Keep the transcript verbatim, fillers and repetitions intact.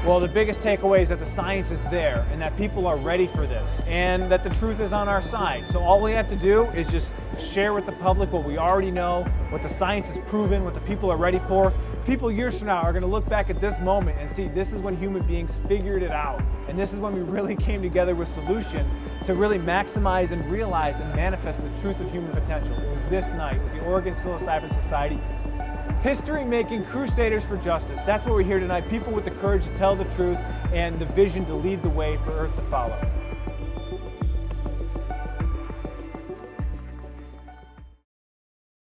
Well, the biggest takeaway is that the science is there and that people are ready for this and that the truth is on our side. So all we have to do is just share with the public what we already know, what the science has proven, what the people are ready for. People years from now are going to look back at this moment and see this is when human beings figured it out. And this is when we really came together with solutions to really maximize and realize and manifest the truth of human potential. It was this night with the Oregon Psilocybin Society. History-making crusaders for justice. That's what we're here tonight. People with the courage to tell the truth and the vision to lead the way for Earth to follow.